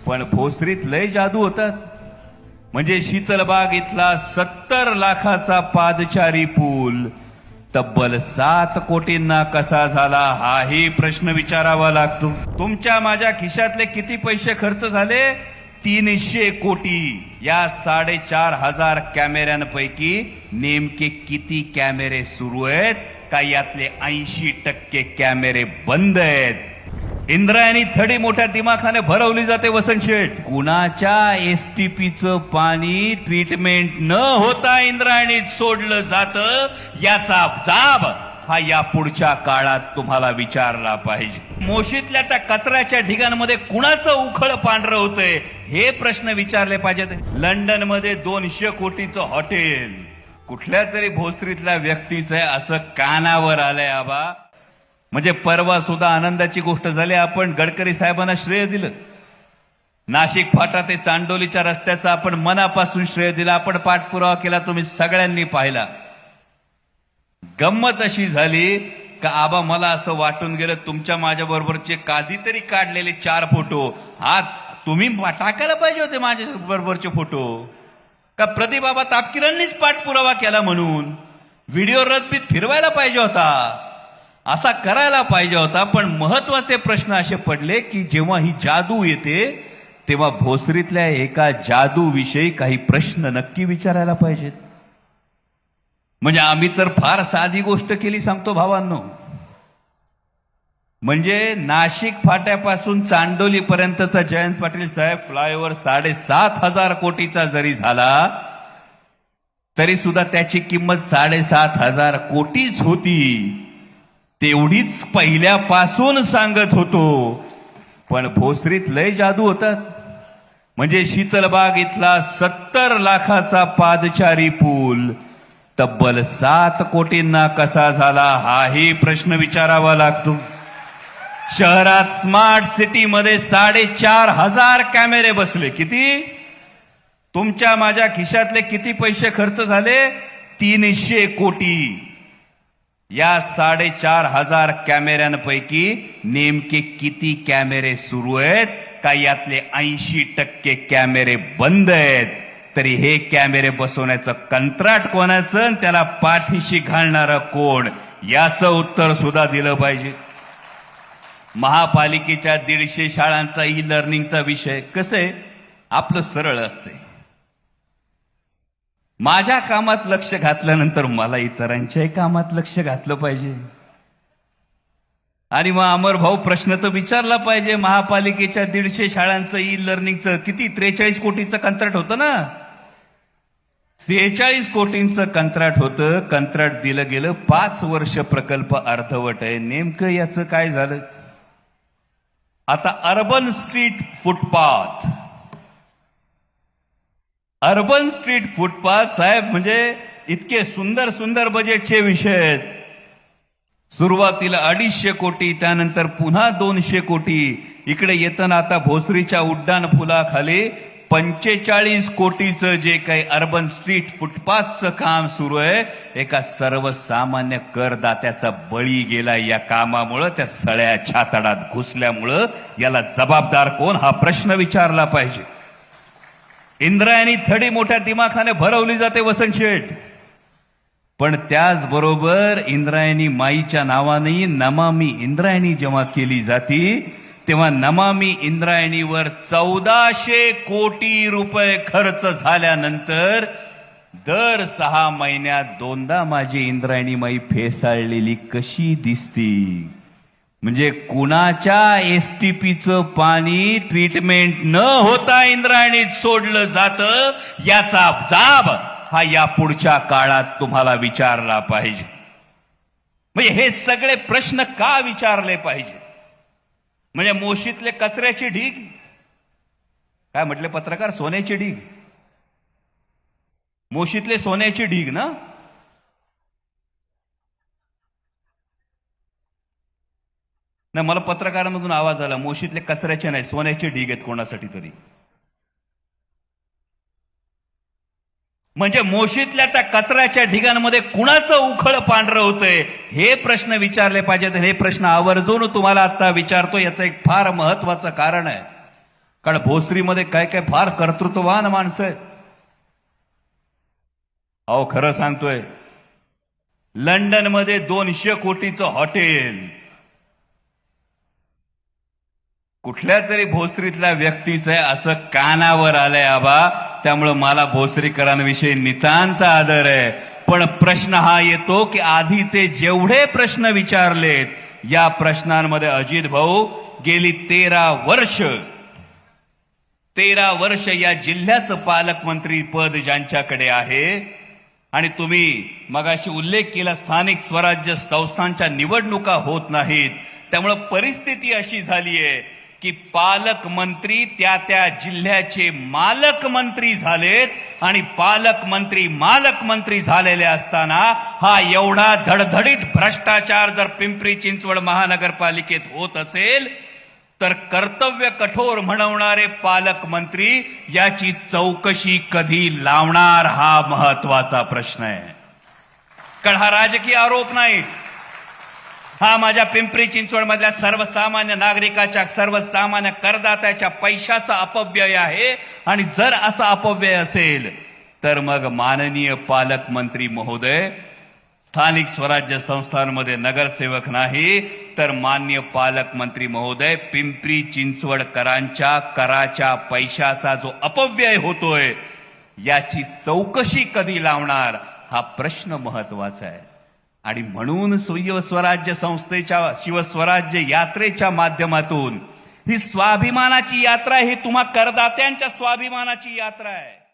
पण भोसरीत लय जादू होतात. म्हणजे शीतलबाग इथला 70 लाखाचा पादचारी पूल तब्बल 7 कोटींना कसा झाला हाही प्रश्न विचारावा लागतो. तुमच्या माझ्या खिशातले किती पैसे खर्च झाले? 300 कोटी. या 4,500 कॅमेऱ्यांपैकी नेमके किती कॅमेरे सुरू आहेत का यातले 80% कॅमेरे बंद आहेत? इंद्रायणी थडी मोठ्या दिमाखाने भरवली जाते. वसंत शेठ, कुणाच्या एसटीपीचं पाणी ट्रीटमेंट न होता इंद्रायणीत सोडलं जातं याचा जाब हा या पुढच्या काळात तुम्हाला विचारला पाहिजे. मोशीतल्या त्या कचऱ्याच्या ढिगांमध्ये कुणाचं उखळ पांढरं होतंय हे प्रश्न विचारले पाहिजेत. लंडन मध्ये 200 कोटीचं हॉटेल कुठल्या तरी भोसरीतल्या व्यक्तीचं आहे असं कानावर आलंय आबा. म्हणजे परवा सुद्धा आनंदाची गोष्ट झाली, आपण गडकरी साहेबांना श्रेय दिलं. नाशिक फाटा ते चांडोलीच्या रस्त्याचा आपण मनापासून श्रेय दिला. आपण पाठपुरावा केला, तुम्ही सगळ्यांनी पाहिला. गंमत अशी झाली का आबा मला असं वाटून गेलं तुमच्या माझ्या बरोबरचे कधीतरी काढलेले 4 फोटो हा तुम्ही टाकायला पाहिजे होते माझ्या बरोबरचे फोटो. का प्रदीप बाबा तापकीरांनीच पाठपुरावा केला म्हणून व्हिडिओ रद्दीत फिरवायला पाहिजे होता, असा करायला पाहिजे होता. पण महत्वाचे प्रश्न असे पडले की जेव्हा ही जादू येते तेव्हा भोसरीतल्या एका जादूविषयी काही प्रश्न नक्की विचारायला पाहिजेत. म्हणजे आम्ही तर फार साधी गोष्ट केली सांगतो भावांनो. म्हणजे नाशिक फाट्यापासून चांडोली पर्यंतचा जयंत पाटील साहेब फ्लायओव्हर 7,500 कोटीचा जरी झाला तरी सुद्धा त्याची किंमत 7,500 कोटीच होती. तेवढीच पहिल्यापासून सांगत होतो. पण भोसरीत लय जादू होतात. म्हणजे शीतलबाग इथला 70 लाखाचा पादचारी पूल तब्बल 7 कोटींना कसा झाला हाही प्रश्न विचारावा लागतो. शहरात स्मार्ट सिटी मध्ये 4,500 कॅमेरे बसले. किती? तुमच्या माझ्या खिशातले किती पैसे खर्च झाले? 300 कोटी. या 4,500 कॅमेऱ्यांपैकी नेमके किती कॅमेरे सुरू आहेत का यातले 80% कॅमेरे बंद आहेत? तरी हे कॅमेरे बसवण्याचं कंत्राट कोणाचं, त्याला पाठीशी घालणारा कोण, याचं उत्तर सुद्धा दिलं पाहिजे. महापालिकेच्या 150 शाळांचा ई लर्निंगचा विषय कसं आहे आपलं सरळ असते. माझ्या कामात लक्ष घातल्यानंतर मला इतरांच्याही कामात लक्ष घातलं पाहिजे. आणि मग अमर भाऊ प्रश्न तर विचारला पाहिजे. महापालिकेच्या 150 शाळांचं ई लर्निंगचं किती 43 कोटीचं कंत्राट होतं ना. 46 कोटींचं कंत्राट होतं. कंत्राट दिलं गेलं. 5 वर्ष प्रकल्प अर्धवट आहे. नेमकं याचं काय झालं? आता urban street footpath, urban street footpath साहेब म्हणजे इतके सुंदर सुंदर बजेटचे विषय आहेत. सुरुवातीला 250 कोटी, त्यानंतर पुन्हा 200 कोटी. इकडे येताना आता भोसरीच्या उड्डाण पुलाखाली 45 कोटीचं जे काही अर्बन स्ट्रीट फुटपाथचं काम सुरू आहे. एका सर्वसामान्य करदात्याचा बळी गेला या कामामुळं. त्या सळ्या छाताडात घुसल्यामुळं याला जबाबदार कोण हा प्रश्न विचारला पाहिजे. इंद्रायणी थडी मोठ्या दिमाखाने भरवली जाते वसंत शेठ. पण त्याचबरोबर इंद्रायणी माईच्या नावाने नमामि इंद्रायणी जेव्हा केली जाती तेव्हा नमामि इंद्रायणीवर 1400 कोटी रुपये खर्च झाल्यानंतर दर 6 महिन्यात 2दा माझी इंद्रायणी माई फेसाळलेली कशी दिसती. म्हणजे कुणाच्या एसटीपीचं पाणी ट्रीटमेंट न होता इंद्रायणीत सोडलं जातं याचा जाब हा या पुढच्या काळात तुम्हाला विचारला पाहिजे. म्हणजे हे सगळे प्रश्न का विचारले पाहिजे? म्हणजे मोशीतले कचऱ्याची ढीग, काय म्हटले पत्रकार, सोन्याची ढीग. मोशीतले सोन्याची ढीग ना. नाही, मला पत्रकारांमधून आवाज आला मोशीतले कचऱ्याचे नाही सोन्याचे ढीग आहेत कोणासाठी तरी. म्हणजे मोशीतल्या त्या कचऱ्याच्या ढिगांमध्ये कुणाचं उखळ पांढरं होतंय हे प्रश्न विचारले पाहिजेत. हे प्रश्न आवर्जून तुम्हाला आता विचारतो. याचं एक फार महत्वाचं कारण आहे. कारण भोसरीमध्ये काय काय फार कर्तृत्ववान माणसं आहेत. अहो खरं सांगतोय, लंडनमध्ये 200 कोटीचं हॉटेल कुठल्या तरी भोसरीतल्या व्यक्तीचं आहे असं कानावर आलंय आबा. त्यामुळं मला भोसरीकरांविषयी नितांत आदर आहे. पण प्रश्न हा येतो की आधीचे जेवढे प्रश्न विचारलेत या प्रश्नांमध्ये अजित भाऊ गेली 13 वर्ष या जिल्ह्याचं पालकमंत्री पद ज्यांच्याकडे आहे, आणि तुम्ही मगाशी उल्लेख केला स्थानिक स्वराज्य संस्थांच्या निवडणुका होत नाहीत, त्यामुळे परिस्थिती अशी झाली आहे की पालकमंत्री त्या जिल्ह्याचे मालकमंत्री झालेत. आणि मालकमंत्री झालेले असताना हा एवढा धडधडीत भ्रष्टाचार जर पिंपरी चिंचवड महानगरपालिकेत होत असेल तर कर्तव्य कठोर म्हणवणारे पालकमंत्री याची चौकशी कधी लावणार हा महत्वाचा प्रश्न आहे. कारण हा राजकीय आरोप नाही, हा माझ्या पिंपरी चिंचवड मधल्या सर्वसामान्य नागरिकाच्या, सर्वसामान्य करदात्याच्या पैशाचा अपव्यय आहे. आणि जर असा अपव्यय असेल तर मग माननीय पालकमंत्री महोदय स्थानिक स्वराज्य संस्थांमध्ये नगरसेवक नाही तर मान्य पालकमंत्री महोदय पिंपरी चिंचवडकरांच्या कराच्या पैशाचा जो अपव्यय होतोय याची चौकशी कधी लावणार हा प्रश्न महत्वाचा आहे. आणि म्हणून शिवस्वराज्य संस्थेच्या शिवस्वराज्य यात्रेच्या माध्यमातून ही स्वाभिमानाची यात्रा, ही तुम्हा करदात्यांच्या स्वाभिमानाची यात्रा आहे.